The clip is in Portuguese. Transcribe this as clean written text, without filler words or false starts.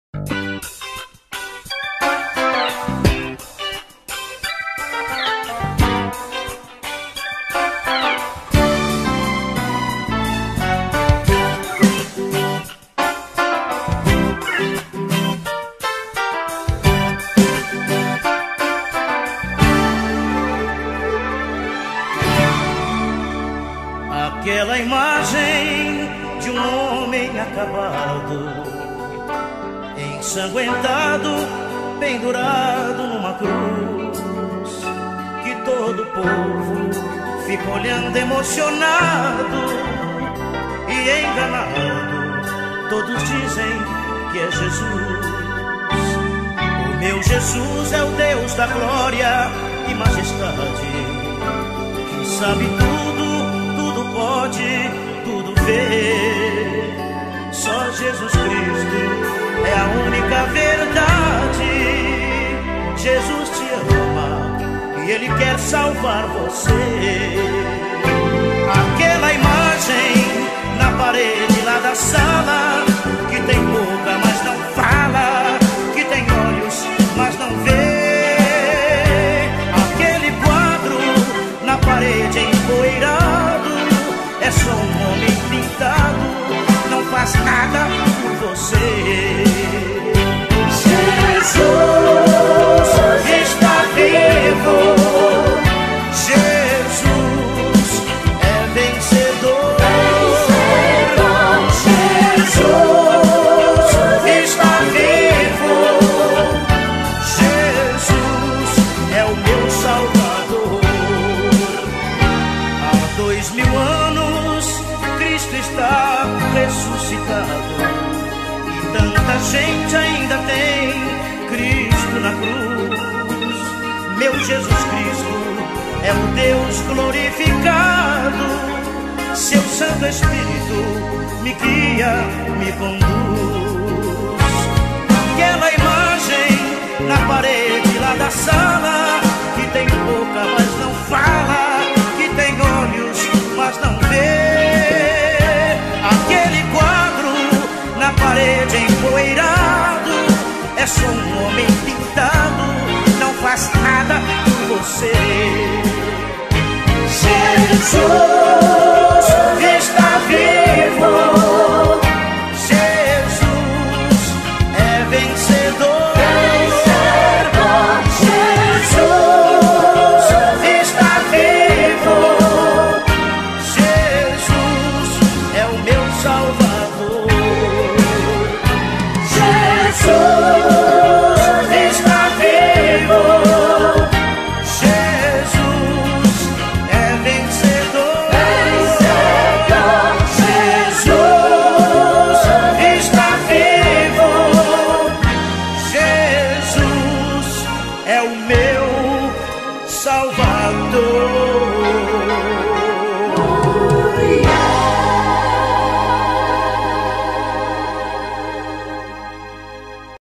Aquela imagem de um homem acabado, ensanguentado, pendurado numa cruz, que todo o povo fica olhando emocionado e enganado. Todos dizem que é Jesus. O meu Jesus é o Deus da glória e majestade, que sabe tudo, tudo pode, tudo vê. Só Jesus Cristo é a única verdade. Jesus te ama e Ele quer salvar você. Aquela imagem na parede lá da sala, que tem boca mas não fala, que tem olhos mas não vê. Aquele quadro na parede empoeirado, é só um homem pintado, não faz nada por você. Jesus está vivo, Jesus é vencedor. Jesus está vivo, Jesus é o meu Salvador. Há 2000 anos Cristo está ressuscitado, e tanta gente ainda tem Cristo na cruz. Meu Jesus Cristo é o Deus glorificado, seu Santo Espírito me guia, me conduz. Aquela imagem na parede lá da sala, que tem boca mas não fala, que tem olhos mas não vê. Aquele quadro na parede empoeirado, é só um homem pintado, não faz nada por você. Jesus está vivo, Jesus é vencedor.